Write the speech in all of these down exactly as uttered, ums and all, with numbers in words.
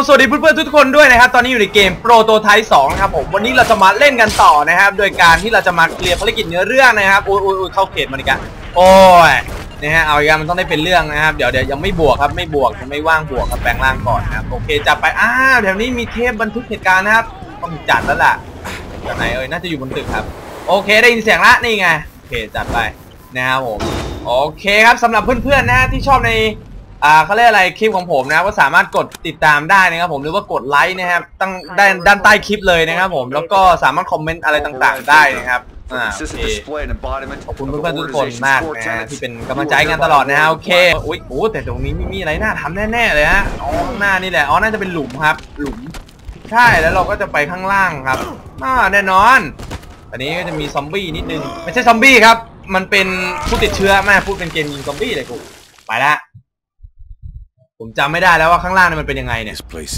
สวัสดีเพื่อนๆทุกคนด้วยนะครับตอนนี้อยู่ในเกม Prototype สองนะครับผมวันนี้เราจะมาเล่นกันต่อนะครับโดยการที่เราจะมาเคลียร์ภารกิจเนื้อเรื่องนะครับอุ้ยอุ้ยเข้าเขตมันอีกอะโอ้ยนะฮะเอาอีกมันต้องได้เป็นเรื่องนะครับเดี๋ยวเดี๋ยวยังไม่บวกครับไม่บวกยังไม่ว่างบวกครับแปลงร่างก่อนนะครับโอเคจัดไปอ้าวแถวนี้มีเทปบันทึกเหตุการณ์นะครับต้องจัดแล้วล่ะจากไหนเอ่ยน่าจะอยู่บนตึกครับโอเคได้ยินเสียงละนี่ไงโอเคจัดไปนะครับผมโอเคครับสำหรับเพื่อนๆนะที่ชอบในอ่าเขาเรียกอะไรคลิปของผมนะก็สามารถกดติดตามได้นะครับผมหรือว่ากดไลค์นะครับตั้งด้านด้านใต้คลิปเลยนะครับผมแล้วก็สามารถคอมเมนต์อะไรต่างๆได้นะครับอ่าโอเคขอบคุณเพื่อนๆทุกคนมากนะที่เป็นกำลังใจกันตลอดนะฮะโอเคอุ้ยโอ้แต่ตรงนี้ไม่มีอะไรน่าทำแน่ๆเลยฮะอ๋อข้างหน้านี่แหละอ๋อน่าจะเป็นหลุมครับหลุมใช่แล้วเราก็จะไปข้างล่างครับอ่าแน่นอนอันนี้ก็จะมีซอมบี้นิดนึงไม่ใช่ซอมบี้ครับมันเป็นผู้ติดเชื้อแม่พูดเป็นเกมยิงซอมบี้เลยกูไปละผมจำไม่ได้แล้วว่าข้างล่างนี่มันเป็นยังไงเนี่ย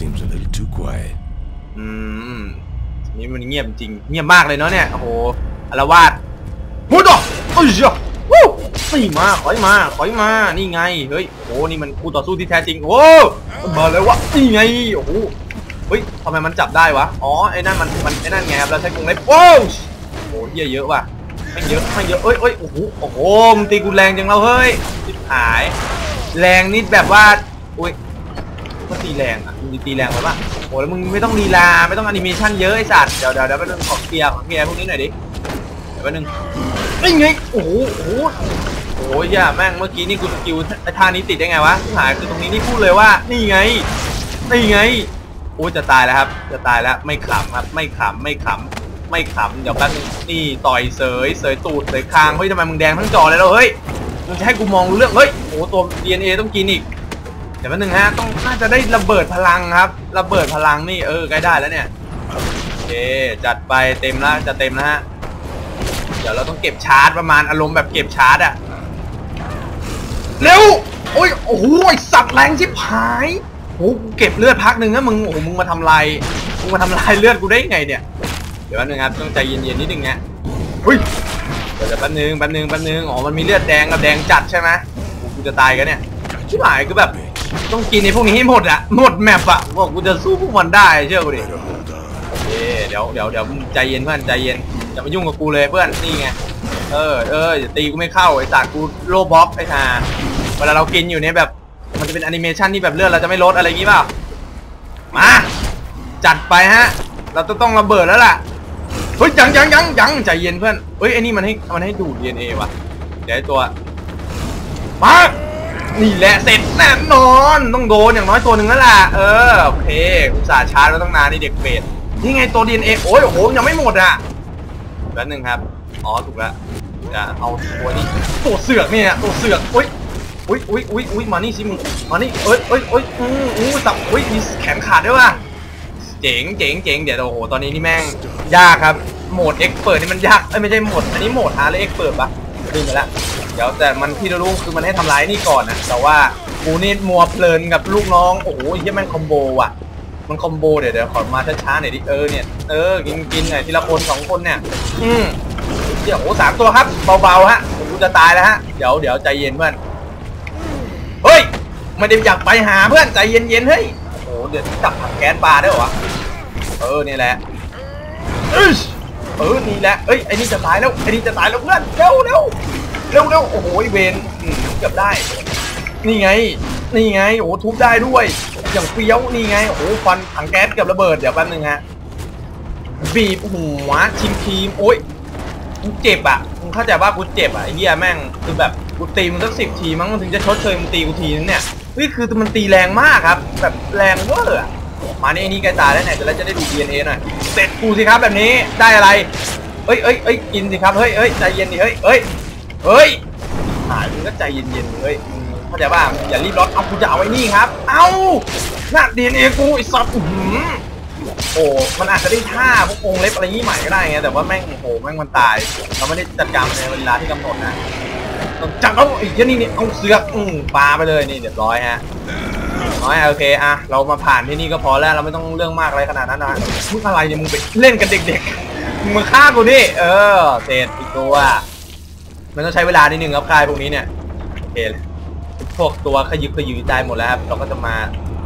อืมนี่มันเงียบจริงเงียบมากเลยเนาะเนี่ยโอ้โหอารวาสมุดอ่ะเอ้ยวู้นี่มาขอยมาขอยมานี่ไงเฮ้ยโอ้นี่มันคู่ต่อสู้ที่แท้จริงโอ้มันมาเลยวะนี่ไงโอ้โหเฮ้ยทำไมมันจับได้วะอ๋อไอ้นั่นมันมันไอ้นั่นไงครับเราใช้กรงเล็บโอ้โหเยอะเยอะว่ะไม่เยอะไม่เยอะเอ้ยเอ้ยโอ้โหโอ้โหมันตีกูแรงจังเราเฮ้ยชิบหายแรงนิดแบบว่าอุ้ยมันตีแรงอ่ะมึงตีแรงไปป่ะโอ้แล้วมึงไม่ต้องลีลาไม่ต้องแอนิเมชั่นเยอะไอ้สัตว์เดี๋ยวเดี๋ยวเดี๋ยวไปเรื่องของเคลียร์ของเคลียร์พวกนี้หน่อยดิเดี๋ยวไปหนึ่งนี่ไงโอ้โหโอ้โหโอ้ยอย่าแม่งเมื่อกี้นี่กูสกิลไอ้ท่านี้ติดได้ไงวะหายคือตรงนี้นี่พูดเลยว่านี่ไงนี่ไงโอ้จะตายแล้วครับจะตายแล้วไม่ขำครับไม่ขำไม่ขำไม่ขำเดี๋ยวแป๊บนึงนี่ต่อยเสยเสยตูดเสยคางเฮ้ยทำไมมึงแดงทั้งจอเลยแล้วเฮ้ยมึงจะให้กูมองเรื่องเฮ้ยโอ้ตัว ดี เอ็น เอ ต้องกินอีกเดี๋ยวแป๊บนึงฮะต้องน่าจะได้ระเบิดพลังครับระเบิดพลังนี่เออใกล้ได้แล้วเนี่ยโอเคจัดไปเต็มแล้วจะเต็มแล้วฮะเดี๋ยวเราต้องเก็บชาร์จประมาณอารมณ์แบบเก็บชาร์จอะเร็วโอ้ยโอ้โหสัตว์แรงชิบหายโอ้เก็บเลือดพักหนึ่งนะมึงโอ้โหมึงมาทำลายมึงมาทำลายเลือดกูได้ไงเนี่ยเดี๋ยวแป๊บนึงครับต้องใจเย็นๆนิดนึงนะเฮ้ยเดี๋ยวแป๊บนึงแป๊บนึงแป๊บนึงอ๋อมันมีเลือดแดงกับแดงจัดใช่ไหมกูจะตายกันเนี่ยชิบหายคือแบบต้องกินในพวกนี้ให้หมดอะหมดแมปอะบอกกูจะสู้พวกมันได้เชื่อกูดิโอเคเดี๋ยวเดี๋ยวเดี๋ยวใจเย็นเพื่อนใจเย็นอย่ามายุ่งกับกูเลยเพื่อนนี่ไงเออเอออย่าตีกูไม่เข้าไอ้สัตว์กูโลบล็อกไอ้ห่าเวลาเรากินอยู่เนี่ยแบบมันจะเป็นแอนิเมชันที่แบบเลือดเราจะไม่ลดอะไรอย่างงี้เปล่ามาจัดไปฮะเราต้องต้องระเบิดแล้วล่ะเฮ้ยยังยังยังยังใจเย็นเพื่อนเฮ้ยไอ้นี่มันให้มันให้ดูด ดี เอ็น เอ ว่ะเดี๋ยวไอ้ตัวมานี่แหละเสร็จแน่นอนต้องโดนอย่างน้อยตัวหนึ่งแล้วล่ะเออโอเคอุตส่าห์ชาร์จมาตั้งนานนี่เด็กเปรตนี่ไงตัว ดี เอ็น เอ โอ้ยโอ้โหยังไม่หมดอ่ะแป๊บนึงครับอ๋อถูกแล้วจะเอาตัวนี้ตัวเสือกเนี่ยตัวเสือกอุ้ยอุ้ยอุ้ยอุ้ยอุ้ยมานี่สิมึงมานี่เอ้ยเอ้ยเอ้ยอู้อู้สับอุ้ยมีแขนขาดด้วยว่ะเจ๋งเจ๋งเจ๋งเดี๋ยวโอ้โหตอนนี้นี่แม่งยากครับโหมดเอ็กเปิดนี่มันยากเอ้ยไม่ใช่โหมดอันนี้โหมดฮาร์ดเลยเอ็กเปิดปะดึงไปแล้วเดี๋ยวแต่มันที่เรารู้คือมันให้ทำร้ายนี่ก่อนนะแต่ว่ากูนี่มัวเพลินกับลูกน้องโอ้โหยี่แม่งคอมโบว่ะมันคอมโบเดี๋ยวเดี๋ยวขอมาช้าๆหน่อยดิเออเนี่ยเออกินกินหน่อยทีละคนสองคนเนี่ยอืมเดี๋ยวโอ้สามตัวครับเบาๆฮะกูจะตายแล้วฮะเดี๋ยวเดี๋ยวใจเย็นเพื่อนเฮ้ยไม่ได้อยากไปหาเพื่อนใจเย็นๆเฮ้ยโอ้โหเดี๋ยวจับถังแก๊สปลาได้เหรอเออนี่แหละเออเออนี่แหละเอ้ยไอ้นี่จะตายแล้วไอ้นี่จะตายแล้วเพื่อนเร็วเร็วเร็วเร็วโอ้โหเวนเกือบได้นี่ไงนี่ไงโอ้โหทุบได้ด้วยอย่างเฟี้ยวนี่ไงโอ้โหฟันถังแก๊สเกือบระเบิดเดี๋ยวแป๊บนึงฮะบีบหัวชิมทีมโอ้ยกูเจ็บอ่ะมึงเข้าใจว่ากูเจ็บอ่ะไอ้เหี้ยแม่งคือแบบกูตีมึงสักสิบทีมั้งมันถึงจะชดเชยมึงตีกูทีนึงเนี่ยนี่คือมันตีแรงมากครับแบบแรงเวอร์มาเนี่ยนี่ใกล้ตายแล้วเนี่ยจะแล้วจะได้ดู ดี เอ็น เอ หน่อยเสร็จกูสิครับแบบนี้ได้อะไรเอ้ยเอ้ยเอ้ยกินสิครับเฮ้ยเฮ้ยใจเย็นดิเฮ้ยเฮ้ยเฮ้ยหายมึงก็ใจเย็นๆเฮ้ยเข้าใจป่ะอย่ารีบร้อนเอากูจะเอาไว้นี่ครับเอ้าหน้า ดี เอ็น เอ กูไอ้สัตว์โอ้มันอาจจะได้ท่าพวกองเล็บอะไรนี้ใหม่ก็ได้ไงแต่ว่าแม่งโอ้แม่งมันตายเราไม่ได้จัดการในเวลาที่กำหนดนะต้องจับเอาไอ้ยี่นี่นี่เอาเสือกอืมปลาไปเลยนี่เรียบร้อยฮะน้อยโอเคอะเรามาผ่านที่นี่ก็พอแล้วเราไม่ต้องเรื่องมากอะไรขนาดนั้นนะมึงอะไรเนี่ยมึงไปเล่นกันเด็กๆมึงมาฆ่ากูดิเออเสร็จอีกตัวมันต้องใช้เวลานิดนึงครับคลายพวกนี้เนี่ยโอเคพวกตัวขยึกขยือตายหมดแล้วครับเราก็จะมา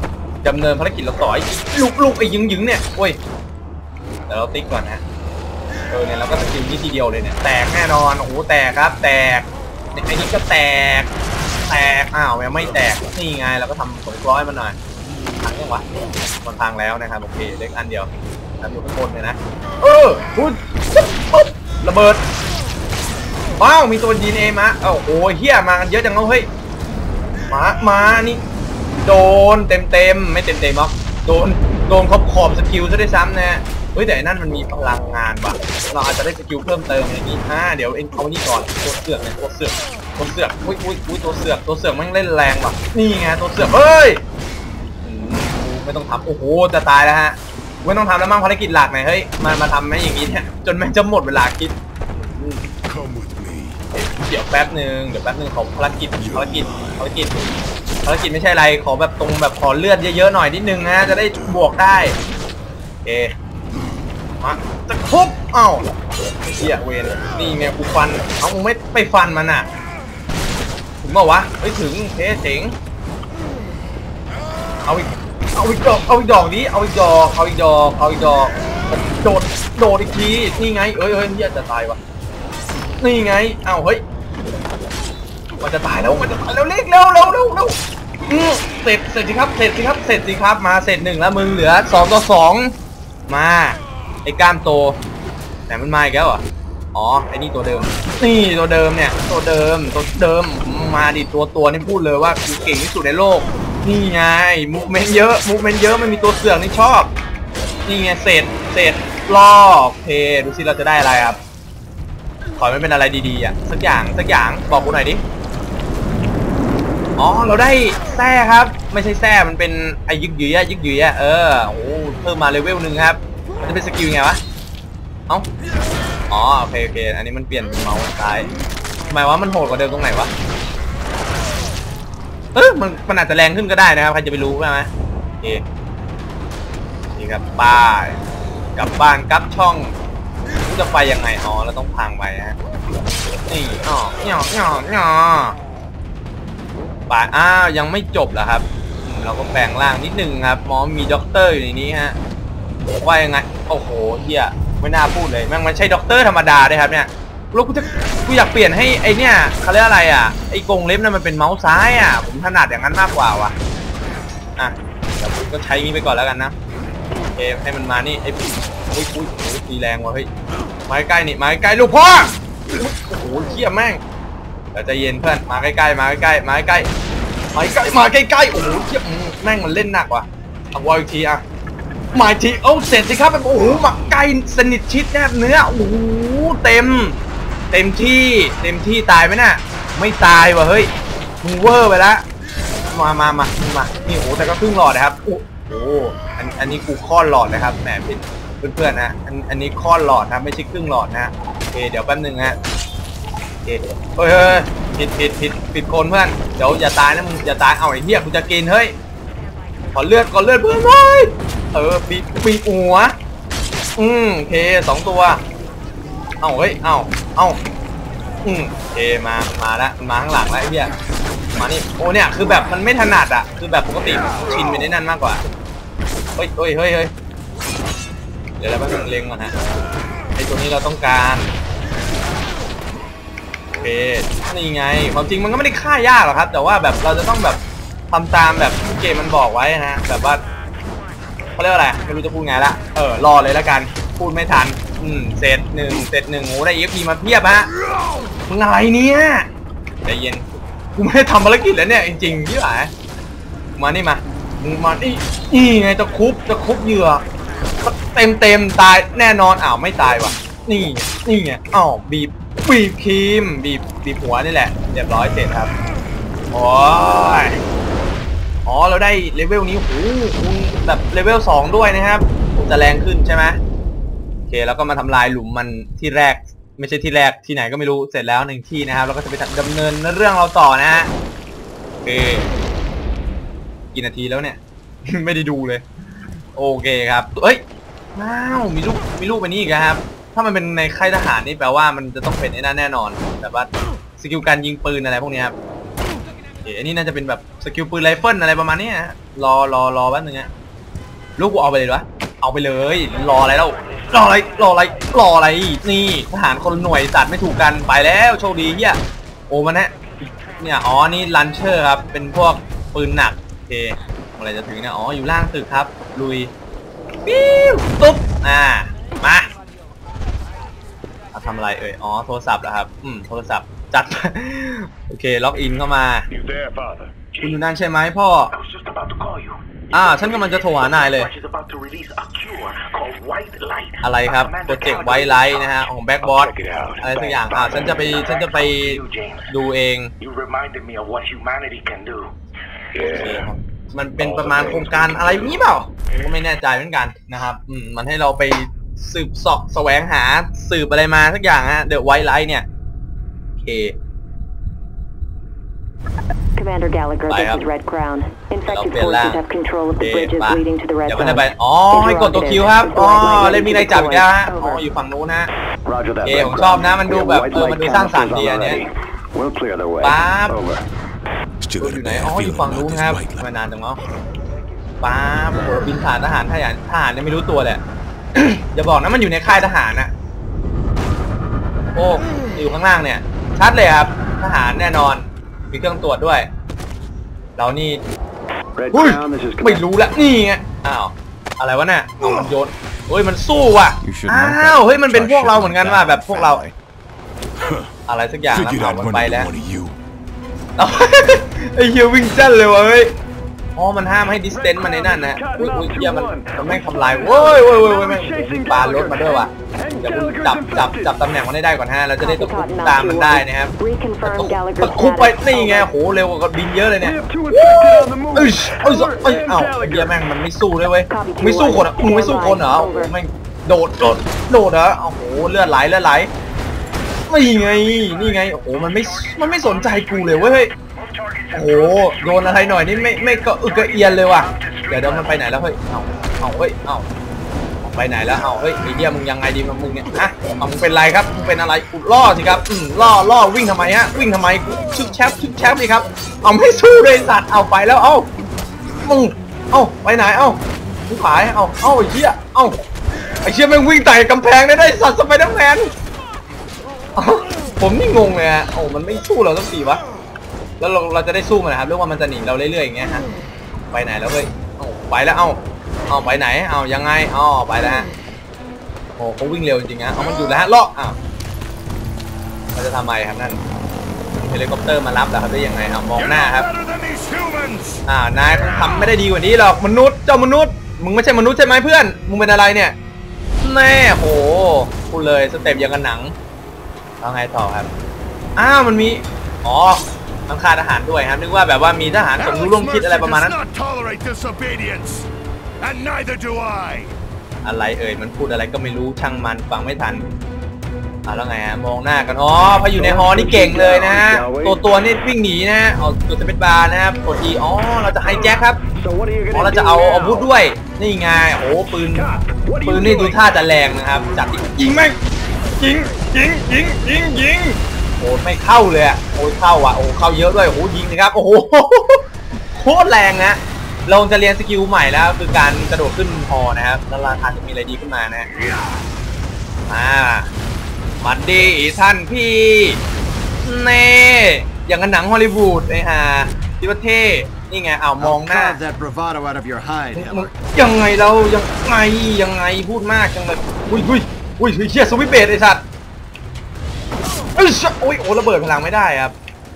ดำเนินภารกิจเราต่อไอ้ลูกลูกไอ้ยึงยึงเนี่ยโอ้ยแต่เราติ๊กก่อนนะเออเนี่ยเราก็สกิลนี้ทีเดียวเลยเนี่ยแตกแน่นอนโอ้โหแตกครับแตกไอ้นี่ก็แตกแตกอ้าวยังไม่แตกนี่ไงเราก็ทำสงร้อยมันหน่อยพังยังวะมันพังแล้วนะครับโอเคเล็กอันเดียวทำอยู่ข้างบนเลยนะเออพูดปุ๊บระเบิดว้าวมีตัวดีเอมาโอ้โหเฮียมากันเยอะจังเลยเฮ้ยมามานี่โดนเต็มเต็มไม่เต็มเต็มหรอกโดนโดนขอบขอบสกิลซะได้ซ้ำนะเฮ้ยแต่นั่นมันมีพลังงานว่ะเราอาจจะได้สกิลเพิ่มเติมอย่างนี้อ่าเดี๋ยวเอ็นเอานี่ก่อนตัวเสือกเนี่ยตัวเสือกตัวเสือกอุ้ยอุ้ยอุ้ยตัวเสือกตัวเสือกมันเล่นแรงว่ะนี่ไงตัวเสือกเฮ้ยไม่ต้องทำโอ้โหจะตายแล้วฮะไม่ต้องทำแล้วมั่งภารกิจหลักหน่อยเฮ้ยมามาทำไหมอย่างนี้เนี่ยจนแม่งจะหมดเวลาคิดเดี๋ยวแป๊บหนึ่งเดี๋ยวแป๊บหนึ่งขอภารกิจภารกิจภารกิจภารกิจไม่ใช่อะไรขอแบบตรงแบบขอเลือดเยอะๆหน่อยนิดนึงนะจะได้บวกได้เอมาจะครบเอ้าเฮียเวนนี่ไงกูฟันเอาไม่ไปฟันมันอ่ะถึงบอกวะไม่ถึงเทเจ๋งเอาอีกเอาอีกดอกเอาอีกดอกนี้เอาอีกดอกเอาอีกดอกเอาอีกดอกโดดโดดอีกทีนี่ไงเอ้ยเฮ้ยเฮียจะตายวะนี่ไงเอ้าเฮ้ยมันจะตายแล้วมันจะตายแล้วเร็วเร็วเร็วเร็วเร็วเสร็จเสร็จสิครับเสร็จสิครับเสร็จสิครับมาเสร็จหนึ่งแล้วมึงเหลือสองต่อสองมาไอ้ก้ามโตแต่มันมาอีกแล้วอ่ะอ๋อไอ้นี่ตัวเดิมนี่ตัวเดิมเนี่ยตัวเดิมตัวเดิมมาดิตัวตัวนี่พูดเลยว่าคือเก่งที่สุดในโลกนี่ไงมูฟเมนต์เยอะมูฟเมนต์เยอะมันมีตัวเสือกนี่ชอบนี่ไงเสร็จเสร็จรอบเพดูสิเราจะได้อะไรครับขอไม่เป็นอะไรดีๆอ่ะสักอย่างสักอย่างบอกกูหน่อยดิอ๋อเราได้แส้ครับไม่ใช่แส้มันเป็นไอ้ยึกยื้อยึกยื้อเออโอ้เพิ่มมาเลเวลหนึ่งครับมันจะเป็นสกิลไงวะเอ้าอ๋อโอเคโอเคอันนี้มันเปลี่ยนเป็นเมาส์ซ้ายทำไมวะมันโหดกว่าเดิมตรงไหนวะเออมันมันอาจจะแรงขึ้นก็ได้นะครับใครจะไปรู้ใช่ไหมโอเคนี่ครับป้ายกลับบ้านกลับช่องจะไปยังไงอ๋อเราต้องพังไปฮะนี่อ๋อหย่อหย่อหย่อป่าอ้าวยังไม่จบเหรอครับเราก็แปลงร่างนิดนึงครับหมอมีด็อกเตอร์อยู่ในนี้ฮะว่ายังไงโอ้โหเฮียไม่น่าพูดเลยแม่งมันใช่ด็อกเตอร์ธรรมดาด้วยครับเนี่ยแล้วกูจะกูอยากเปลี่ยนให้ไอเนี่ยเขาเรียกอะไรอ่ะไอกรงเล็บนั่นมันเป็นเมาส์ซ้ายอ่ะผมถนัดอย่างนั้นมากกว่าว่ะอ่ะเดี๋ยวผมก็ใช้นี้ไปก่อนแล้วกันนะโอเคให้มันมานี่ไออุ้ยอุ้ยอุ้ยตีแรงว่ะเฮ้ยมาใกล้ๆนี่มาใกล้ๆลูกพ่อโอ้โหเขี้ยแม่งเดี๋ยวใจเย็นเพื่อนมาใกล้ๆมาใกล้ๆมาใกล้ๆมาใกล้มาใกล้ๆโอ้โหเขี้ยแม่งมันเล่นหนักว่ะเอาวอลอีกทีอ่ะมาทีเอาเสร็จสิครับโอ้โหหมักไก่สนิทชิดแนบเนื้อโอ้โหเต็มเต็มที่เต็มที่ตายไหมน่ะไม่ตายว่ะเฮ้ยมึงเวอร์ไปแล้วมามามามานี่โอ้แต่ก็ครึ่งหลอดนะครับโอ้โหอันอันนี้กูค้อนหลอดนะครับแหมเป็นเพื่อนๆนะอันอันนี้ค้อนหลอดนะไม่ใช่ครึ่งหลอดนะโอเคเดี๋ยวแป๊บนึงฮะโอเคเฮ้ยเฮ้ยผิดผิดผิดผิดคนเพื่อนเดี๋ยวอย่าตายนะมึงอย่าตายเอาไอ้เหี้ยกูจะกินเฮ้ยขอเลือดขอเลือดเพื่อนเฮ้ยเออปีปีหัวอืมโอเคสองตัวเอ้าเฮ้ยเอ้าเอ้าอืมโอเคมามาแล้วมาข้างหลังแล้วไอ้เหี้ยมานี่โอ้เนี่ยคือแบบมันไม่ถนัดอ่ะคือแบบปกติชินไปได้นั่นมากกว่าเฮ้ยเฮ้ยเฮ้ยเฮ้ยเดี๋ยวเราไปเล็งก่อนฮะไอ้ตัวนี้เราต้องการโอเคนี่ไงความจริงมันก็ไม่ได้ฆ่ายากหรอกครับแต่ว่าแบบเราจะต้องแบบทำตามแบบที่เกมมันบอกไว้นะแบบว่าเขาเรียกอะไรไม่รู้จะพูดไงละเออรอเลยแล้วกันพูดไม่ทันอืมเสร็จหนึ่งเสร็จหนึ่งโอ้ได้เอฟพีมาเพียบฮะมึงอะไรเนี่ยใจเย็นกูไม่ได้ทำภารกิจแล้วเนี่ยจริงๆยี่หลายมานี่มามึงมานี่นี่ไงจะคุบจะคุบเหยื่อเต็มเต็มตายแน่นอนอ้าวไม่ตายว่ะนี่นี่ไงอ้าวบีบบีบครีมบีบบีบหัวนี่แหละเรียบร้อยเสร็จครับโอ้ยอ๋อเราได้เลเวลนี้โอ้โหแบบเลเวลสองด้วยนะครับจะแรงขึ้นใช่ไหมโอเคแล้วก็มาทำลายหลุมมันที่แรกไม่ใช่ที่แรกที่ไหนก็ไม่รู้เสร็จแล้วหนึ่งที่นะครับแล้วก็จะไปดำเนินเรื่องเราต่อนะฮะโอเคกี่นาทีแล้วเนี่ย ไม่ได้ดูเลยโอเคครับเอ้ยว้าวมีลูกมีลูกไปนี่อีกครับถ้ามันเป็นในค่ายทหารนี่แปลว่ามันจะต้องเป็นไอ้นั่นแน่นอนแบบว่าสกิลการยิงปืนอะไรพวกนี้ครับเอ๋อันนี้น่าจะเป็นแบบสกิลปืนไรเฟิลอะไรประมาณนี้ฮะรอรอรอแป๊บนึงฮะลูกกูเอาไปเลยวะเอาไปเลยรออะไรแล้วรออะไรรออะไรรออะไรนี่ทหารคนหน่วยสัตว์ไม่ถูกกันไปแล้วโชคดีเฮียโอ้มันฮะเนี่ยอ๋อนี่ลันเชอร์ครับเป็นพวกปืนหนักโอเคอะไรจะถึงเนี่ยอ๋ออยู่ล่างตึกครับลุยปิ้วตุ๊บอ่ามาทำอะไรเอ่ยอ๋อโทรศัพท์เหรอครับอืมโทรศัพท์จัดโอเคล็อกอินเข้ามาคุณอยู่นั่นใช่ไหมพ่ออ่าฉันกำลังจะโทรหานายเลยอะไรครับโปรเจกต์ไวท์ไลท์นะฮะของแบ็กบอสอะไรสักอย่างอ่าฉันจะไปฉันจะไปดูเองมันเป็นประมาณโครงการอะไรนี้เปล่าผมก็ไม่แน่ใจเหมือนกันนะครับอืมมันให้เราไปสืบสอบแสวงหาสืบอะไรมาสักอย่างฮะเดอะไวท์ไลท์เนี่ยโอเค Commander Gallagher, this is Red Crown. Infected forces have control of the bridges leading to the Red Zone. อ๋อให้กดตัวคิวครับอ๋อเล่นมีอะไรจับอีกแล้วฮะอ๋ออยู่ฝั่งนู้นนะเอ๋ผมชอบนะมันดูแบบเออมันดูสร้างสรรค์ดีอันเนี้ยปั๊บอยู่ไหนอ๋ออยู่ฝั่งนู้นครับมานานจังเนาะปั๊บโอ้โหบินผ่านทหารทหารทหารเนี่ยไม่รู้ตัวเลยอย่าบอกนะมันอยู่ในค่ายทหารนะโอ้อยู่ข้างล่างเนี่ยชัดเลยครับทหารแน่นอนมีเครื่องตรวจด้วยเรานี่อุ้ยไม่รู้ละนี่ไงอ้าวอะไรวะเนี่ยเอามันโยนเฮ้ยมันสู้ว่ะอ้าวเฮ้ยมันเป็นพวกเราเหมือนกันว่ะแบบพวกเราอะไรสักอย่างแล้วเอามันไปแล้วไอ้เหี้ยวิ่งจั่นเลยวะเฮ้ยอ๋อมันห้ามให้ดิสเทนต์มันในนั่นนะอุ้ยอุ้ยเหี้ยมันมันไม่ทำลายเว้ยเว้ยเว้ยแม่งปารถมาด้วยว่ะเดี๋ยวจับจับจับตำแหน่งมันได้ก่อนฮะเราจะได้ตะคุบตามมันได้นะครับตะคุบไปนี่ไงโหเร็วกว่าบินเยอะเลยเนี่ยเอ้ยเอ้ยเอ้ยเอ้าไอ้เหี้ยแม่งมันไม่สู้เลยเว้ยไม่สู้คนอ่ะมึงไม่สู้คนเหรอแม่งโดดโดดโดดเหรอโอ้โหเลือดไหลเลือดไหลนี่ไงนี่ไงโอ้โหมันไม่มันไม่สนใจกูเลยเว้ยโอ้โหโดนอะไรหน่อยนี่ไม่ไม่ก็อึกกระเอียนเลยว่ะเดี๋ยวเดี๋ยวมันไปไหนแล้วเฮ้ยเอาเอาเฮ้ยเอาไปไหนแล้วเอาเฮ้ยไอ้เหี้ยมึงยังไงดีมึงเนี่ยฮะเอามึงเป็นไรครับมึงเป็นอะไรกูล่อสิครับอืมล่อล่อวิ่งทำไมฮะวิ่งทำไมชึกแชปชึกแชปสิครับเอาไม่สู้เลยสัตว์เอาไปแล้วเอามึงเอาไปไหนเอาผู้ขายเอาเอาไอ้เหี้ยเอาไอ้เหี้ยมึงวิ่งไต่กำแพงได้ได้สัตว์สไปเดอร์แมนผมนี่งงเลยฮะโอ้มันไม่สู้เราสักทีวะแล้วเราเราจะได้สู้มันนะครับเรื่องว่ามันจะหนีเราเรื่อยๆอย่างเงี้ยฮะไปไหนแล้วเฮ้ยเอาไปแล้วเอาเอาไปไหนเอายังไงอ๋อไปแล้วฮะโอ้เขาวิ่งเร็วจริงๆนะเอามันหยุดแล้วฮะเลาะอ้าวเราจะทำไมครับนั่นเฮลิคอปเตอร์มารับแล้วครับได้ยังไงเอามองหน้าครับอ่านายทำไม่ได้ดีกว่านี้หรอกมนุษย์เจ้ามนุษย์มึงไม่ใช่มนุษย์ใช่ไหมเพื่อนมึงเป็นอะไรเนี่ยแน่โหพูดเลยสเต็ปอย่างกันหนังแล้วไงต่อครับอ้าวมันมีอ๋อมันฆ่าทหารด้วยครับนึกว่าแบบว่ามีทหารสมรู้ร่วมคิดอะไรประมาณนั้นอะไรเอ่ยมันพูดอะไรก็ไม่รู้ช่างมันฟังไม่ทันอ่ะแล้วไงฮะมองหน้ากันอ๋อพออยู่ในฮอนี่เก่งเลยนะฮะตัวตัวนี่วิ่งหนีนะฮะเอาตัวจะเป็นบาร์นะครับกดทีอ๋อเราจะไฮแจ็คครับอ๋อเราจะเอาอาวุธด้วยนี่ไงโอ้ปืนปืนนี่ดูท่าจะแรงนะครับจับยิงแม่งยิงยิงยิงยิงยิงโอ้ไม่เข้าเลยอ่ะโอ้เข้าอ่ะโอ้เข้าเยอะด้วยโอ้ยิงนะครับโอ้โหโคตรแรงนะเราจะเรียนสกิลใหม่แล้วคือการกระโดดขึ้นฮอนะครับแล้วราคาจะมีอะไรดีขึ้นมานะมามันดีท่านพี่เน่อย่างกับหนังฮอลลีวูดไอ้ห่าที่ประเทศนี่ไงเอามองหน้ายังไงเรายังไงยังไงพูดมากจังเลยอุ้ยอุ้ยอุ้ยเฮียสวิตเบสไอ้สัตว์เอ้ยโอ้ยโอ้ระเบิดพลังไม่ได้ครับ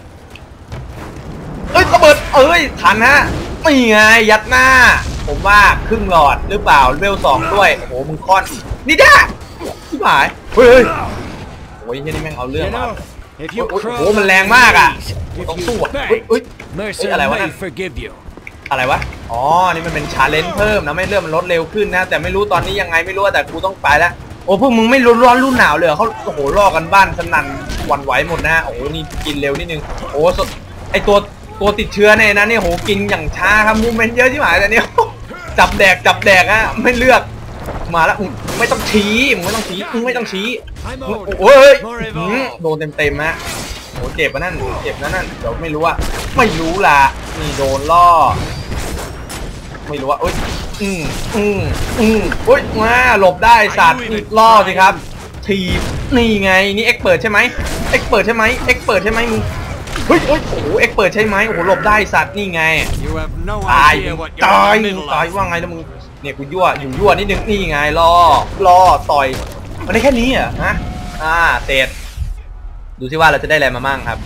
เอ้ยระเบิดเอ้ยทันฮะไม่ไงยัดหน้าผมว่าครึ่งหลอดหรือเปล่าเวลสองด้วยโอ้โหมึงคอนนี่ด้าที่หายเฮ้ยโอ้ยที่นี่แม่งเอาเรื่องมาโอ้โหมันแรงมากอ่ะต้องสู้อ่ะเฮ้ยเฮ้ยอะไรวะนั่นอะไรวะอ๋อนี่มันเป็นชาเลนจ์เพิ่มนะไม่เรื่องมันลดเร็วขึ้นนะแต่ไม่รู้ตอนนี้ยังไงไม่รู้แต่กูต้องไปแล้วโอ้พวกมึงไม่ร้อนร้อนรุ่นหนาวเลยเขาโอ้โหล่อกันบ้านสนั่นหวั่นไหวหมดนะโอ้โหนี่กินเร็วนิดนึงโอ้ไอตัวตัวติดเชื้อเนี่ยนะเนี่ยโหกินอย่างช้าครับมูเมนต์เยอะที่หมายแต่เนี่ยจับแดกจับแดกฮะไม่เลือกมาแล้วไม่ต้องชี้มึงไม่ต้องชี้มึงไม่ต้องชี้โอ้ยโดนเต็มเต็มฮะโหเจ็บปะนั่นเจ็บนะนั่นเดี๋ยวไม่รู้อะไม่รู้ล่ะนี่โดนล่อไม่รู้ว่าโอ๊ยอืมอืมอืมโอ๊ยมาหลบได้สัตว์ล่อสิครับทีนี่ไงนี่เอ็กเปิดใช่ไหมเอ็กเปิดใช่ไหมเอ็กเปิดใช่ไหมมึงเฮ้ยโอ้ยโอ้โหเอ็กเปิดใช่ไหมโอ้โหหลบได้สัตว์นี่ไงตายตายตายว่าไงแล้วมึงเนี่ยกูยั่วอยู่ยั่วนิดนึงนี่ไงล่อล่อต่อยมันได้แค่นี้เหรอฮะอ่าเตะดูสิว่าเราจะได้อะไรมามั่งครับ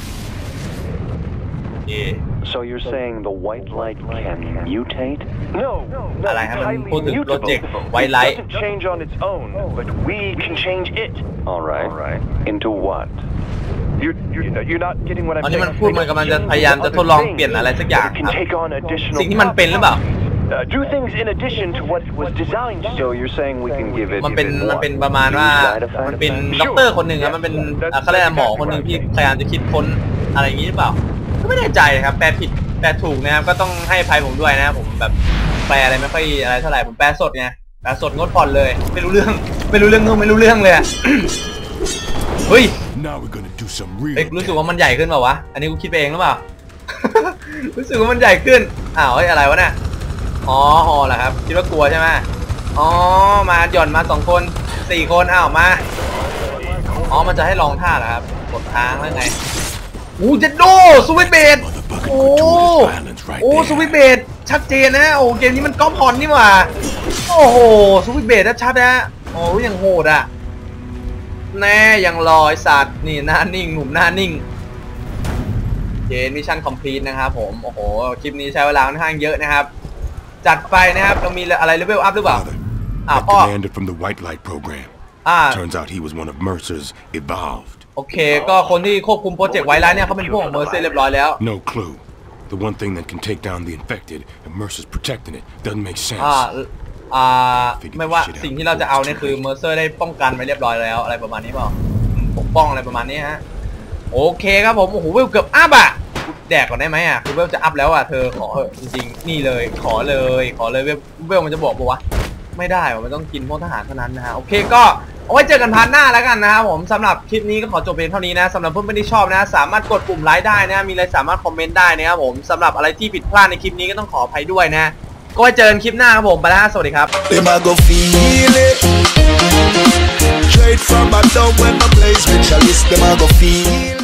So you're saying the white light can mutate? No, อะไรครับมันพูดถึงโปรเจกต์ไวท์ไลท์ It doesn't change on its own, but we can change it. All right. All right. Into what? You're you're you're not getting what I'm saying. อันนี้มันพูดมันกำลังจะพยายามจะทดลองเปลี่ยนอะไรสักอย่างครับสิ่งที่มันเป็นหรือเปล่า Uh, do things in addition to what was designed. So you're saying we can give it มันเป็นมันเป็นประมาณว่ามันเป็นด็อกเตอร์คนหนึ่งครับมันเป็นเขาเรียกหมอคนหนึ่งที่พยายามจะคิดค้นอะไรอย่างนี้หรือเปล่าก็ไม่แน่ใจครับแปลผิดแปลถูกนะครับก็ต้องให้อภัยผมด้วยนะผมแบบแปลอะไรไม่ค่อยอะไรเท่าไหร่ผมแปลสดไงแปลสดงดผ่อนเลยไม่รู้เรื่องไม่รู้เรื่องไม่รู้เรื่องเลยอะ เฮ้ยเอ้ยรู้สึกว่ามันใหญ่ขึ้นเปล่าวะอันนี้กูคิดไปเองหรือเปล่า รู้สึกว่ามันใหญ่ขึ้นอ้าวเฮ้ยอะไรวะเนี่ยอ๋อฮอเหรอครับคิดว่ากลัวใช่ไหมอ๋อมาหย่อนมาสองคนสี่คนอ้าวมาอ๋อมันจะให้ลองท่าเหรอครับกดค้างแล้วไงอู้เจ็ดโดสวิตเบดโอ้โอ้สวิตเบดชัดเจนนะโอ้เกมนี้มันก๊อปฮอนนี่หว่าโอ้โหสวิตเบดชัดนะโอ้ยังโหดอ่ะแน่ยังรอไอสัตว์นี่หน้านิ่งหนุ่มหน้านิ่งเกมมิชชั่นคอมพลีทนะครับผมโอ้โหคลิปนี้ใช้เวลาค่อนข้างเยอะนะครับจัดไปนะครับเรามีอะไรเลเวลอัพหรือเปล่าอ่าพ่อ from the white light program อ่า turns out he was one of Mercer's evolved โอเคก็คนที่ควบคุมโปรเจกต์ไวท์ไลท์เนี่ยเขาเป็นพวกของเมอร์เซอร์เรียบร้อยแล้ว no clue the one thing that can take down the infected and Mercer's protecting it doesn't make sense อ่าอ่าไม่ว่าสิ่งที่เราจะเอาเนี่ยคือเมอร์เซอร์ได้ป้องกันไว้เรียบร้อยแล้วอะไรประมาณนี้เปล่าปกป้องอะไรประมาณนี้ฮะโอเคครับผมโอ้โหเวลเกือบอัพอ่ะแดกก่อนได้ไหมอ่ะคือเวลจะอัพแล้วอ่ะเธอขอจริงๆนี่เลยขอเลยขอเลยเวลเวลมันจะบอกปะวะไม่ได้ว่ะมันต้องกินพวกทหารเท่านั้นนะฮะโอเคก็เอาไว้เจอกันพาร์ทหน้าแล้วกันนะครับผมสำหรับคลิปนี้ก็ขอจบเพียงเท่านี้นะสำหรับเพื่อนๆที่ชอบนะสามารถกดปุ่มไลค์ได้นะมีอะไรสามารถคอมเมนต์ได้นะครับผมสำหรับอะไรที่ผิดพลาดในคลิปนี้ก็ต้องขออภัยด้วยนะก็ไว้เจอกันคลิปหน้าครับผมไปแล้วสวัสดีครับ Straight from my dog when my blaze specialist, them a go feel